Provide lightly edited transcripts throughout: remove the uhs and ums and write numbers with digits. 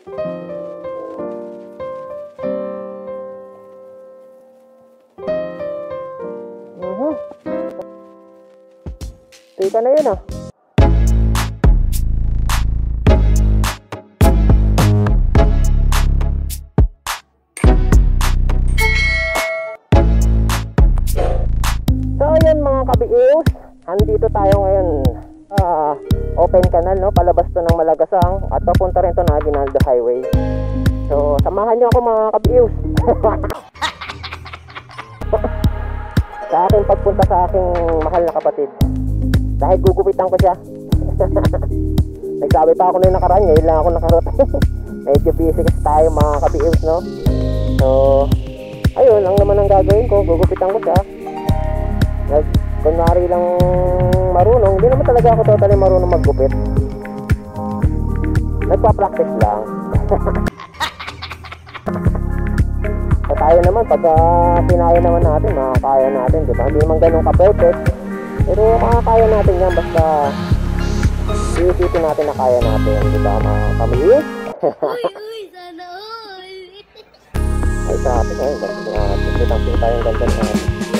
Tika na yun ah. So yun mga kabiiws, andito tayo ngayon open canal, no? Palabas to ng Malagasang at papunta rin to na Aguinaldo Highway. So samahan nyo ako mga kabiiws sa aking pagpunta sa aking mahal na kapatid. Dahil gugupitan ko siya. Nagsabi pa ako na yung nakaraan, ngayon lang ako nakarating. Medyo busy kasi tayo mga kabiiws, no? So ayun, ang naman ang gagawin ko, gugupitan ko siya. Kunwari lang marunong, hindi naman talaga ako totally marunong maggupit. Nagpa-practice lang. So tayo naman, pagka kinaya naman natin, makakaya natin, diba? Hindi naman ganun ka-perfect, pero makakaya natin yan, basta iisipin natin na kaya natin, diba mga kamilis? Uy, sana all. Ay sa atin ngayon, kitang-kita yung ganda natin.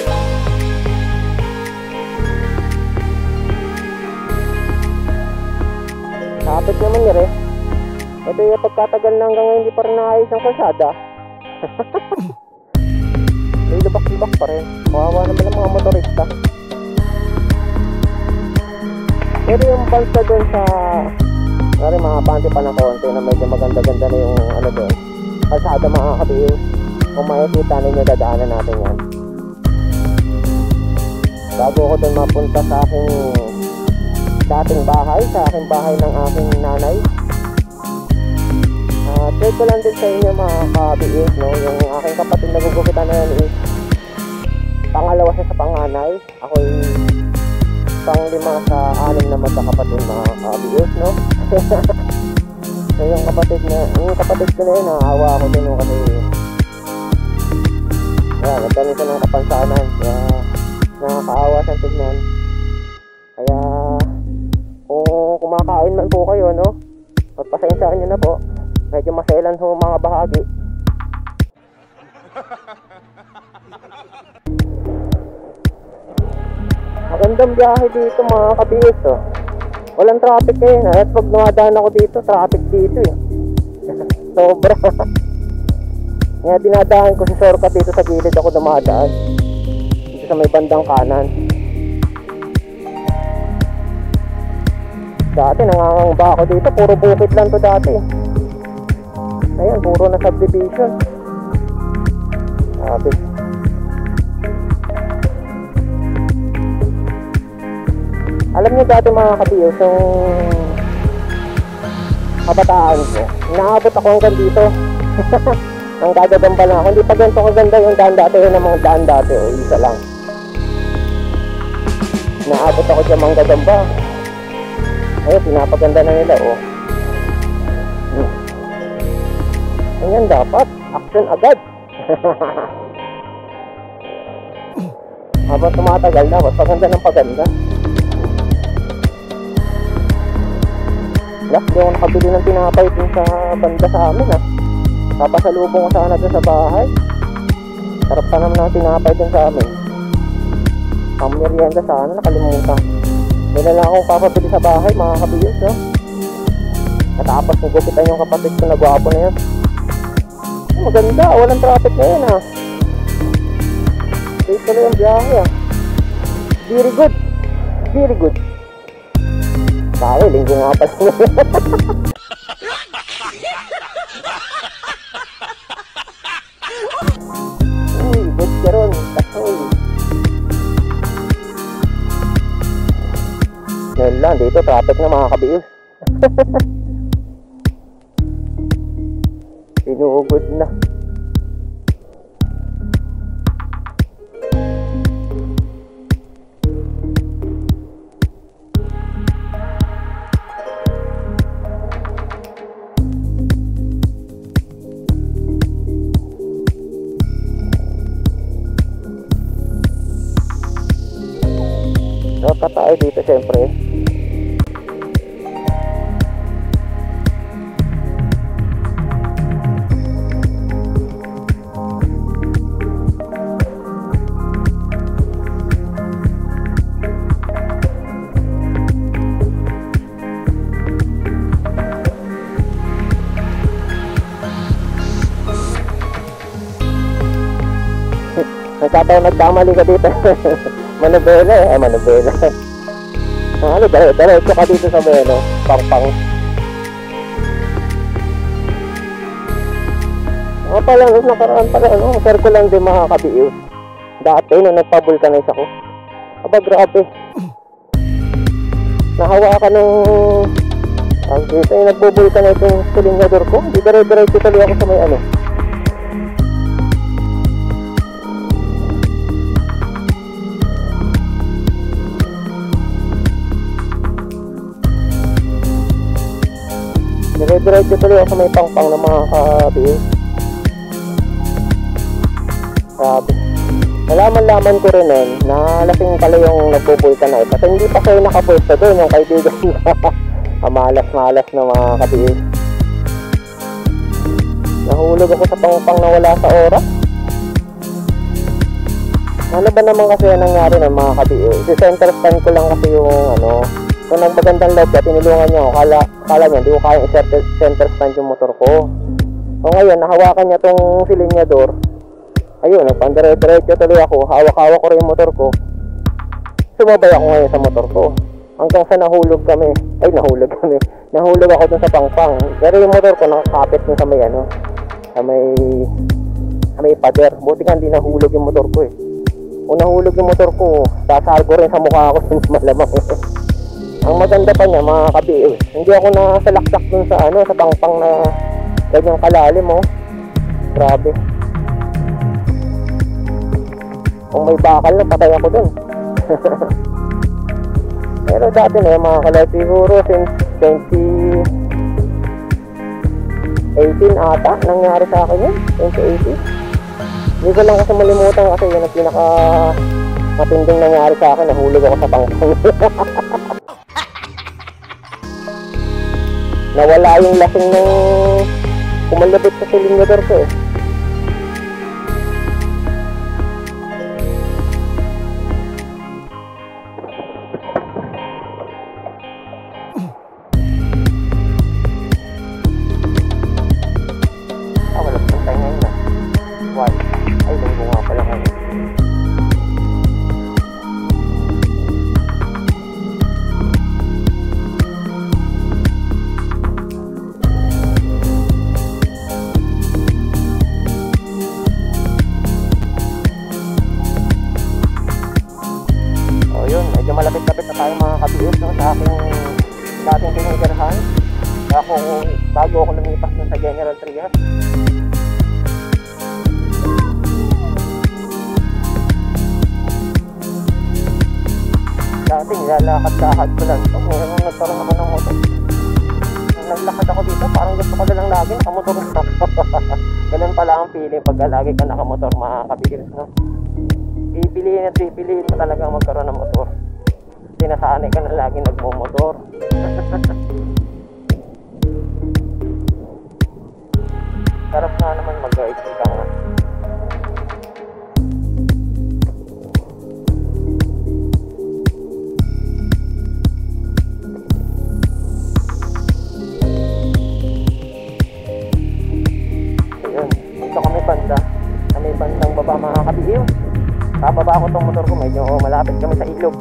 Kapit naman niya rin. Ito yung pagkatagal na hanggang ngayon hindi pa rin naayos ang kalsada. May lubak-lubak pa rin. Kawawa naman ang mga motorista. Pero yung bansa doon sa mga panty pa ng konti na medyo maganda-ganda na yung ano doon, kalsada mga kabiiws. Kung makikita ninyo, dadaanan natin yan. Bago ko doon mapunta sa aking dating bahay, sa aking bahay ng aking nanay. Trade ko lang din sa inyo mga kabiiws, no? Yung aking kapatid na gugupitan na yan is pangalawa siya sa panganay. Ako'y pang-lima sa 6 na magkakapatid mga kabiiws, no? So yung kapatid ko na yun, naawa ako din, no? Kasi nagkaroon siya ng kapansanan, kaya nakakaawa siyang tignan. Kaya kung kumakain man po kayo, no, pagpasensyaan nyo na po. Medyo maselan ho mga bahagi. Magandang biyahe dito mga kabiiws, oh. Walang traffic ngayon, at pag dumadaan ako dito, traffic dito eh. Sobra. Kaya dinadaan ko si shortcut dito sa gilid ako dumadaan. Dito sa may bandang kanan. Dati nangangamba ako dito, puro bukid lang to dati. Ayan, puro na subdivision. Sabi. Alam niyo dati mga kabiiws, yung kabataan ko, inaabot ako hanggang dito. Ang gagagamba lang ako. Hindi pa ganito kaganda yung daan dati, yun ang mga daan dati, o isa lang. Inaabot ako dyan mga gagamba. Ayun, pinapaganda na nila, oh. Ganyan dapat, action agad. Habang tumatagal na, mas paganda ng paganda. Last, di ako nakabili ng tinapay dun sa banda sa amin, ha. Papasalubong ko sana dun sa bahay. Sarap pa naman ang tinapay dun sa amin. Ang merienda sana, nakalimutan. May na lang akong papabili sa bahay mga kabiiws, no? Natapos kong gupitan yung kapatid ko na gwapo na yun. Maganda, walang traffic na yun, ha. Safe na yung biyahe, ha. Very good. Very good. Sabi, linggo nga pa. Uy, good ka ron. Kasoy. Ngayon lang, dito traffic na mga kabiiws. Sinugod na. Shortcut tayo dito syempre. Nagkataon nagkamali ka dito. Manubela eh. Ay, manubela. Ano, diretso ka dito sa Beno. Pang. Pala, nakaraan pala, circle lang din mga kabiyo. Dati, nung nagpa-vulcanize ako. Aba, grabe. Nahawa ka ng... Ang dito, yung nagpo-vulcanize yung silinyador ko. Di diretso tuloy ako sa may ano. Diretso tuloy ako sa may pang ng mga kabiyo. Grabe. Nalaman ko rin nun na lasing pala yung nagpo-vulcanize. Kasi hindi pa kayo nakapwesto doon yung kaibigan ko. Malas na mga kabiyo. Nahulog ako sa pang na wala sa oras. Ano ba naman kasi ang nangyari ng mga kabiyo? Si-center stand ko lang kasi yung ano. Kung nagmagandang loob ka, tinulungan niya ako. Kala niya, hindi ko kaya i-center stand yung motor ko. So ngayon, nahawakan niya tong silinyador. Ayun, nagpandire-diretso tuloy ako. Hawak-hawak ko rin yung motor ko. Sumabay ako ngayon sa motor ko. Hanggang sa nahulog kami. Nahulog ako dun sa pangpang. Pero yung motor ko nakakapit dun sa may ano. Sa may pader. Buti nga hindi nahulog yung motor ko eh. Kung nahulog yung motor ko, sasalbo rin sa mukha ko malamang. Ang maganda pa niya mga kabiyo. Hindi ako nasalaksak dun sa ano, sa pangpang na ganyang kalalim oh. Grabe. Kung may bakal na, patay ako dun. Pero dati na yung mga kalay, siguro since 2018 ata nangyari sa akin yun. 2018. Hindi ko lang kasi malimutan kasi yun ang pinaka matinding nangyari sa akin. Nahulog ako sa pangpang. Nawala yung lasing ng kumalabit sa silinyador ko eh. Malapit-lapit na tayo mga kabiyos no, sa aking dating tinigarahan. Bago ako lumipas sa General Trias. Dati nilalakad-lakad ko lang. Ngayon nagkaroon ako ng motor. Nung naglakad ako dito, parang gusto ko na lang lagi nakamotor na. Ganun pala ang feeling pagka lagi ka nakamotor mga kabiyos no. Pipiliin mo talaga magkaroon ng motor. Sinasanay ka na lagi nagmumotor. Sarap nga naman mag-guide ka nga. Ayun, dito kami banda. Kami bandang baba mga kabiyo. Bababa ko tong motor ko, medyo malapit kami sa ilog.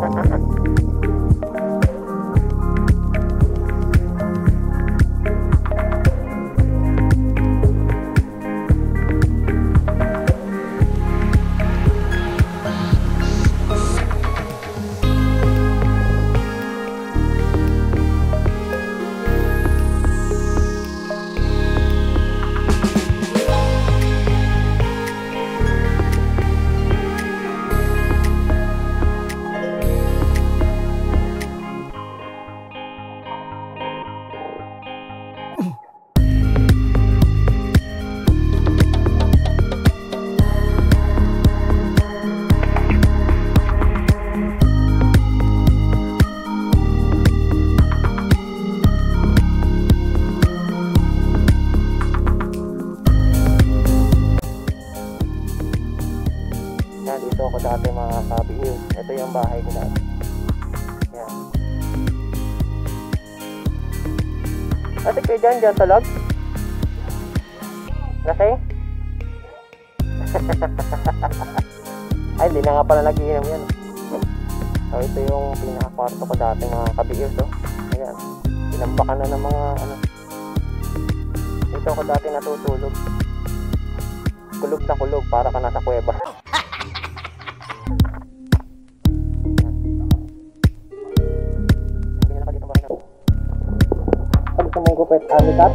Dito ako dati mga kabiyo. Ito yung bahay ko dati. Yan. Ate kayo dyan talag? Lasing? Ay, hindi na nga pala nagiinom yan. So, ito yung pinaka-kwarto ko dati mga kabiyos, oh. Ayan. Pinambakan na ng mga, ano. Ito ako dati natutulog. Kulog na kulog, para ka nasa kuweba. Hindi na ka dito ba? Pag gusto mong gupit, amikat.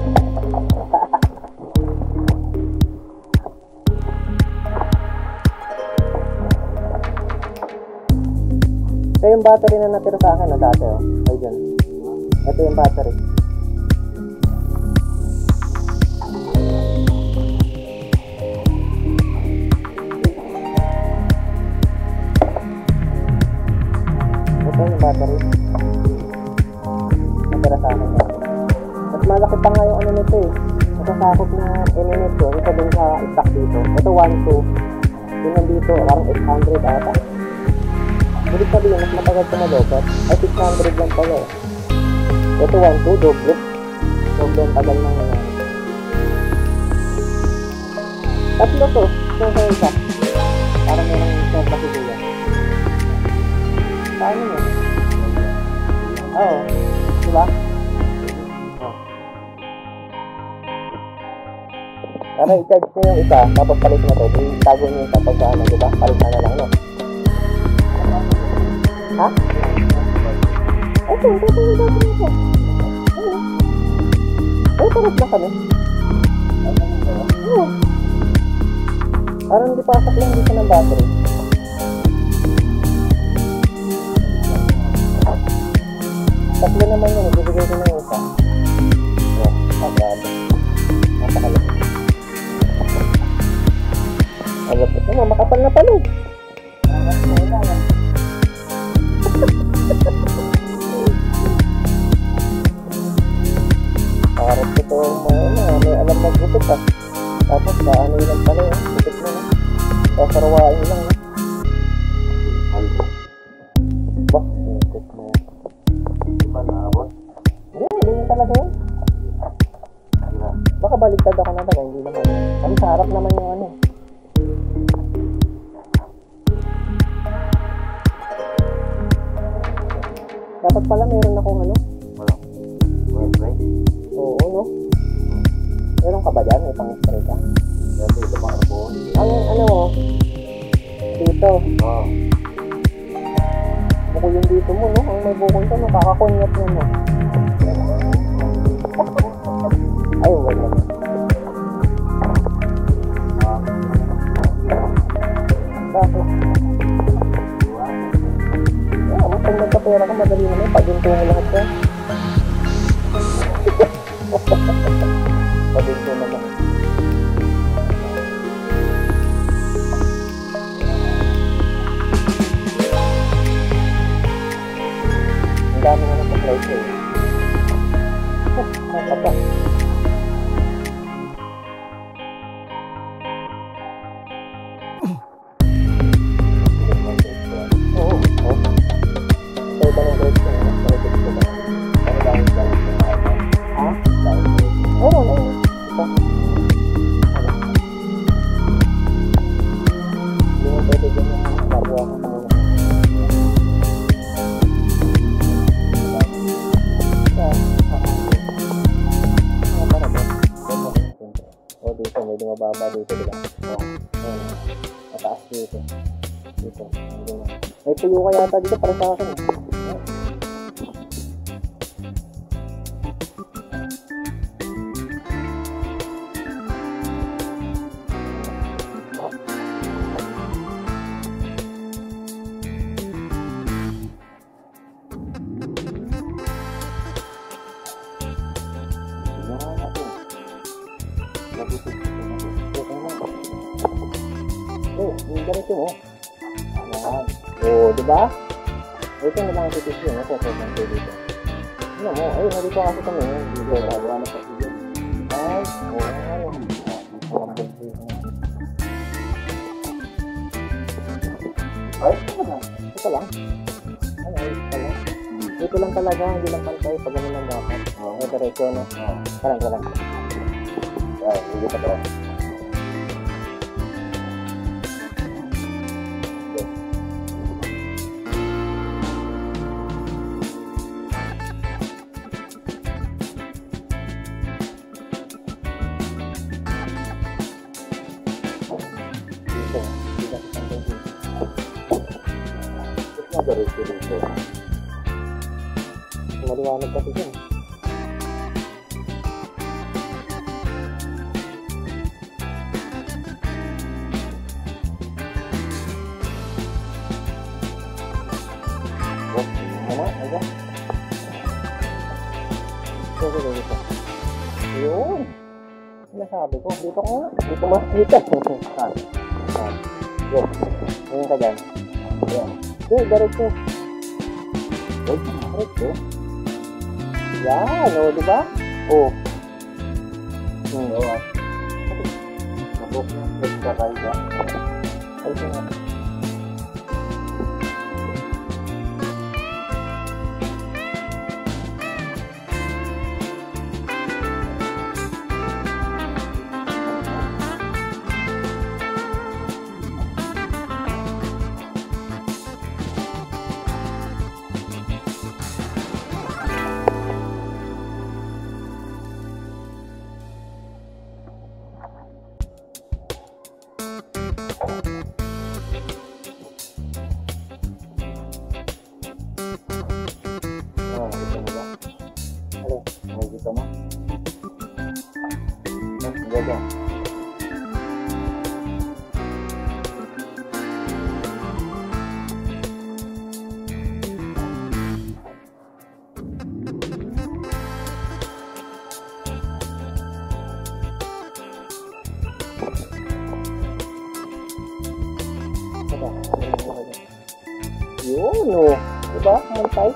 Ito yung battery na natira sa akin na dati, oh. Ay, dyan. Ito yung battery. Ito yung battery. Natira sa akin. Mas malaki pa nga yung ano nito, eh. Masasakot na nito. Ito din sa stock dito. Ito 1.2. Yung nandito, parang 800 ata. Hindi sabihin, mas matagal sa malobat. Ay, 600 lang pala, eh. Ito 1.2, doble. Doble ang tagal ng ano. Tatlo to. Ito sa isa. Parang merong sobra siguro. Paano yun? Oo. Diba? Oh. Pero i-charge nyo yung isa, tapos palit na to. Itago nyo yung kapag ano, diba? Palit na lang, no? Ha? Ito, ito. Ay, parang na kami. Oo. Parang hindi pasok lang dito ng battery. Tatlo naman yun, ibibigay ko ng isa. Yeah, pagkado. Napakalit. Agapit naman, makapal na pala. Parang ito, may alam mag-gupit, ah. Tapos ano yun lang pala, gupit mo na. Sasarawain lang, no? Bah, gupit mo. Diba naabot? Hindi yun talaga yun. Baka baligtad ako na talaga, hindi naman yun. Kasi sa harap naman yung ano. Dapat pala meron akong ano. Wala. Spray? Oo, no? Meron ka ba dyan? May pang-spray ka? Dito pa ako. Ang ano mo? Dito. Oo. Buko yung dito mo, no? Ang may bukong to, no? Kakakunyat mo, no? Ay, wala naman. Bakit? Pag nagkapera ka, madali naman. Paginto mo lahat yan. Paginto naman. Ang dami na nag-apply ko eh. Napaka. Mababa dito, diba? Ayan. Mataas dito. Dito. May tuyo ka yata dito para sa akin. Yung ganito mo. Ayan. O, diba? Ito na lang ang titis yun. Ito, dito. Ano mo? Ayun, nandito kasi kami. Dito, gagawa na kasi dito. Ay, o, ano. Ay, ito lang. Ito lang. Ano, ito lang. Ito lang talaga, hindi lang pantay. Pag ganun lang dapat. May diretso, no? Kalang. Ay, hindi pa to. Nagaritso dito. Maliwanag kasi dyan. Ayan. Dito. Yun. Nasabi ko. Dito ko nga. Dito makikita. Yun. Ngayon ka dyan. Yan. Okay, diretso. Diretso. Yan, o, diba? O. Oo. Nabok na. Extra tayo ka. Ay, ito nga. Kita mo? Gaga. Yun, o. Diba? Mantay.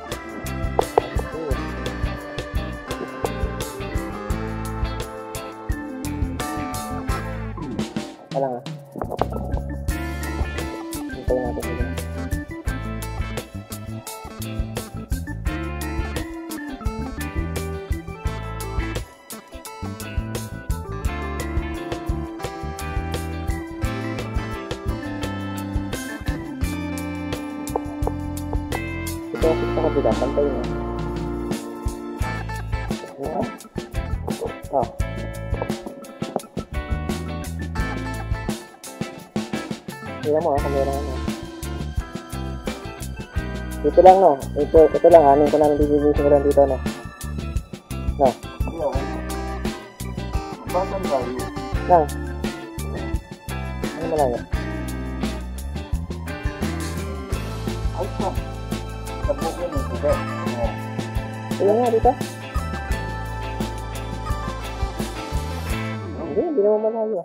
Wala nga. Hintayin natin sila. Ito ako sa kabila. Pantay na. Ah. Tingnan mo, kamera mo. Dito lang, no? Ito lang, anin ko namin bibigyan ko lang dito, no? No? Basan tayo? Lang. Ano malayo? Ay, pa. Nabukin yung ito. Tingnan nga dito. Hindi naman malayo.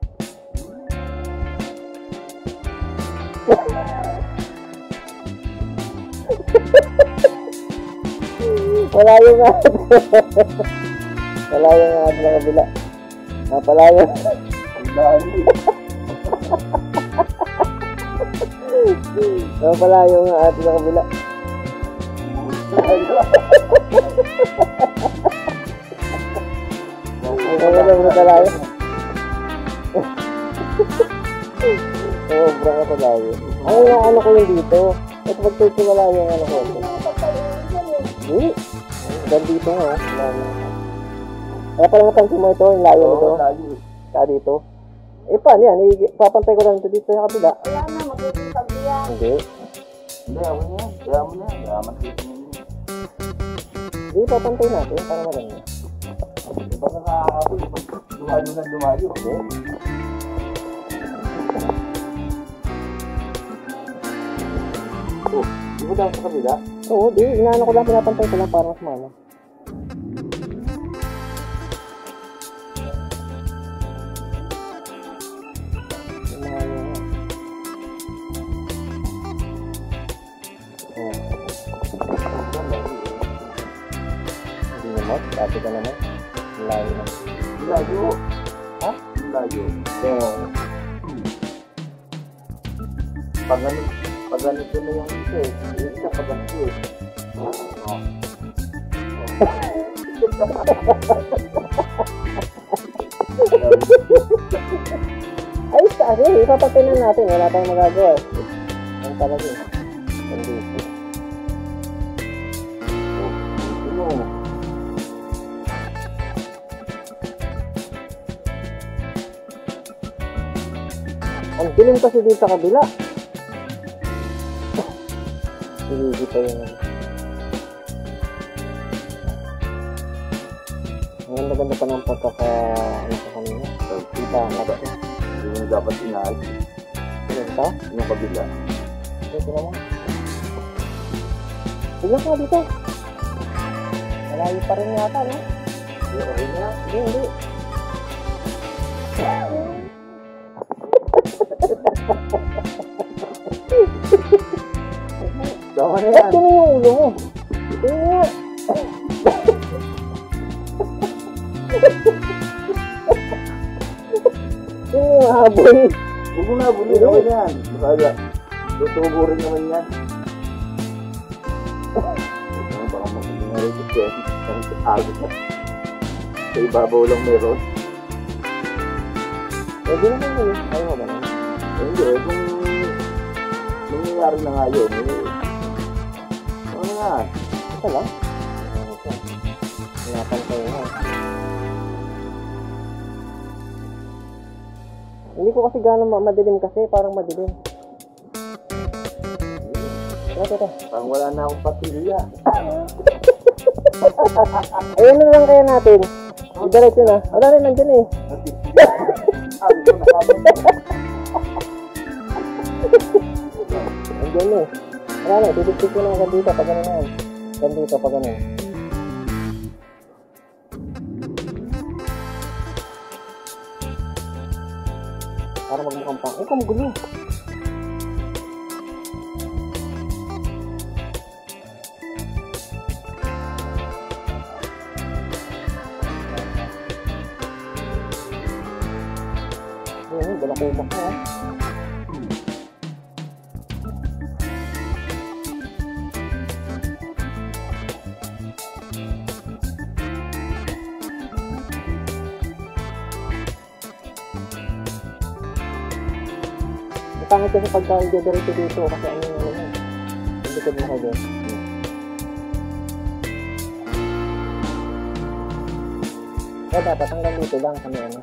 Malayo nga. Malayo nga at ng kabila. Napalayo. Ang dali. Napalayo nga at ng kabila. Ang kabila mo talayo. Oo, brang ako layo. Ang inaano ko yung dito. At pag-take malayo yung ano ko. Hindi. Dito nga. Kaya pala mapansin mo ito, yung layo nito. Kaya dito. Eh, paano yan? Papantay ko lang ito dito sa kabila. Wala na, magkikisag yan. Hindi. Hindi, ako na yan. Kaya mo na yan. Kaya matito mo yan. Hindi, papantay natin. Para maganda. Di ba nakakapul? Dumayo na dumayo. Hindi. Oh, di ba daw sa kabila? Oo, di. Inaano ko lang, pinapantay ko lang para mas mana. Hindi naman, dati ka naman. Layo na. Layo. Ha? Layo. Oo. Pag ganito na yung isa eh. Yung isa pag ganito eh. Oh. Ayos ka kasi, ipapatay na natin. Wala tayong magagawa eh. Ano talaga eh. Nandito. Ang dilim kasi dito sa kabila. Niligi pa yun. Ang ganda-ganda pa ng pagkaka... ano pa kanina? Kita ang naba. Hindi mo dapat inaayos. Ano ito? Yung kabila. Ito naman. Tignan ka dito. Malayo pa rin yata, no? Hindi. Tama na yan. Ito na yung ulo mo. Ito nga. Ito yung habol. Huwag mo na, buli naman yan. Baka tutubo rin naman yan. Baka mag-inaritis yan. Sa ibabaw lang meron. Pwede naman yun. Ayaw mo ba na? Hindi, kung nangyayari na nga yun, ano nga? Ito lang. Hinapan ko yun. Hindi ko kasi gano'ng madilim kasi. Parang madilim. Ito. Parang wala na akong patilya. Ayun na lang kaya natin. Diretso na. Wala rin nandyan eh. Nandyan eh. Wala na. Didiktik ko na hanggang dito. Pag gano'n yan. Hanggang dito pag gano'n. Para magmukhang pang. Ay, kumugulo. Ayun, dala ko umak na. Pangit kasi pagka i-diretso dito kasi ano yung ano. Hindi ko na kayo. Kaya dapat hanggang dito lang kami ano.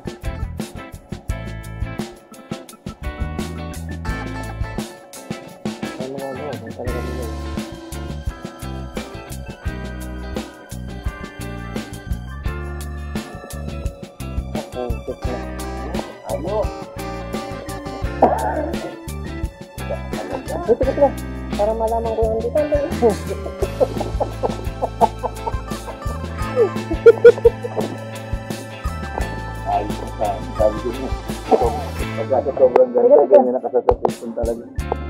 Ay mga ano, ang talaga nila. Ako, sit na. Ano? Ito. Para malaman ko yung dito. Ay, sabi ko mo. Pagka sobrang ganda, ganyan nakasasapit talaga.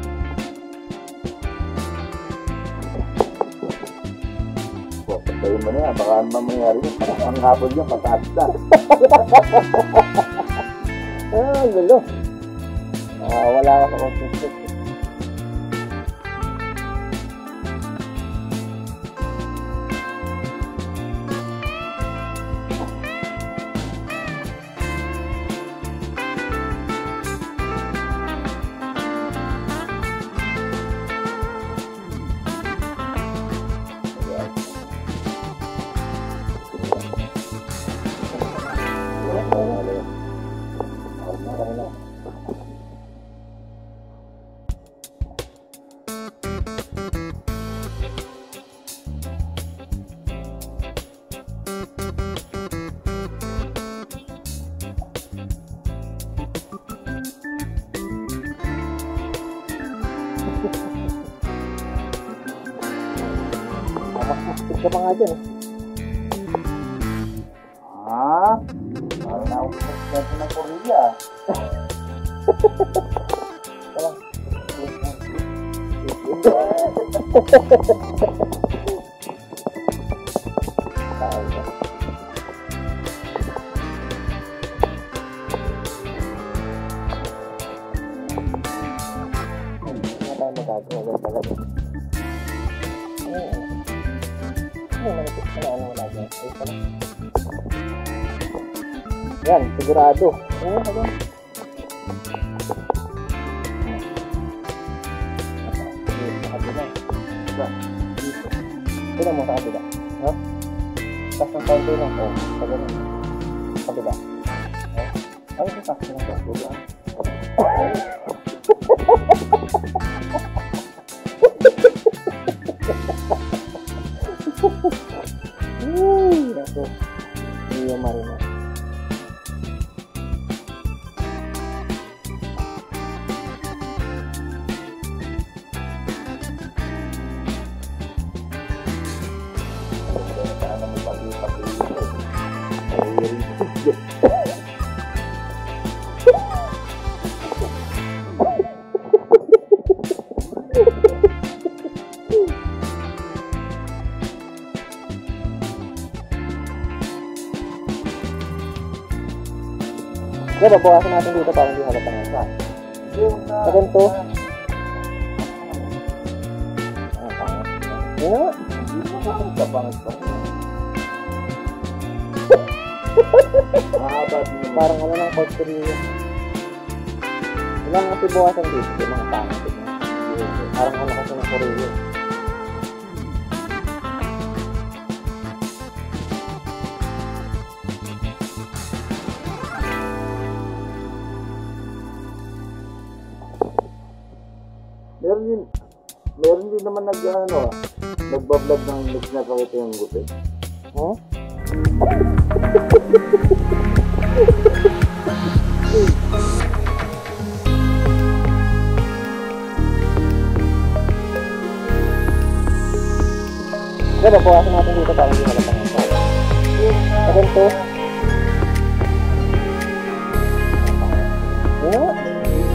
Patayin mo na yan, baka mamayari yun. Ang habol yun, pataas na. Gulo. Wala ka sa consistent. Makakastik ka pa nga dyan eh. Parang na akong presidente ng Korea. Talang. Hindi na tayo magagawa talaga. Manipis ka na ano wala dyan. Yan, sigurado. Ayan, ayan. Tignan mo sa kabila. No? Tapos ng konti lang. O, sa ganun. Kabila. Ay, ito tapos ng kabila. Sige, babawasan natin dito para hindi halata ng sa. Sa ganito. Yun na nga. Parang ano ng porteria. Ilang kasi bawasan dito, yung mga pangit. Parang ano kasi ng Korea. Meron din naman nagbablog ng nagpakita yung gupi. Huh? Sige, babawasan natin dito para hindi halata ng sa. Sa ganito. Yun na nga.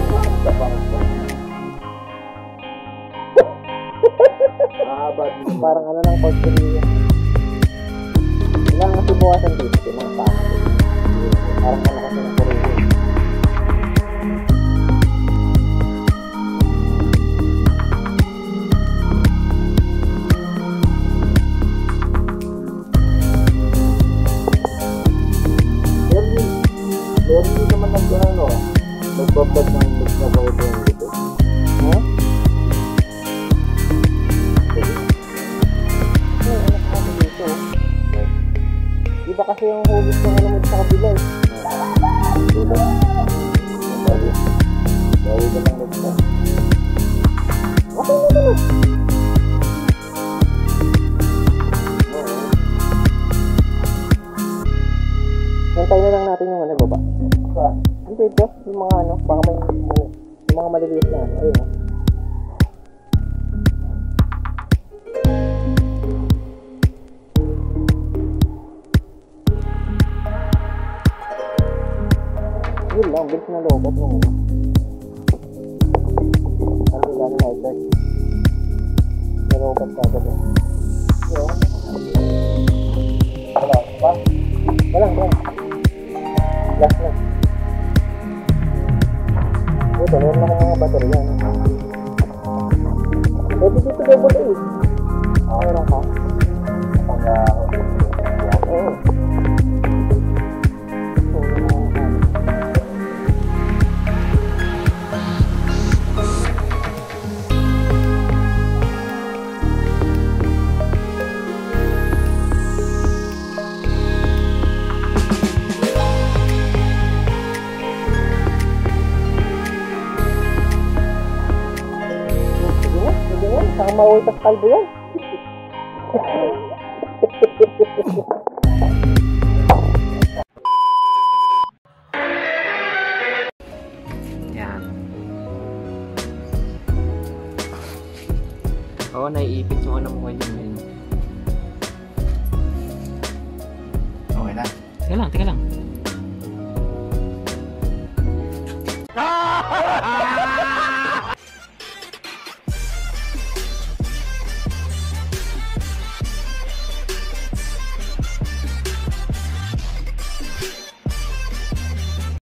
Parang ano ng porteria. Ilang kasi bawasan dito, yung mga pangit. Parang ano kasi ng Korea. Meron din naman nagbablog ng nagpakita yung gupi. Huh? Iba kasi yung hugis ng alamod sa kabila eh. Bawi ka lang nagpa. Okay na naman. Hantay na lang natin yung baba. Hindi ito, yung mga baka may yung mga maliliit na ayun. Yun lang, bilis na lobot mo. Ano lang na ito? Nalobot ka agad eh. Yun. Wala pa? Walang. Last na. Ito, meron naman mga baterya. Pwede dito double A. Meron ka? Oo. Saka mautas kalbo yan. Yan. Oo, naiipit yung ano mo ngayon. Okay na. Teka lang.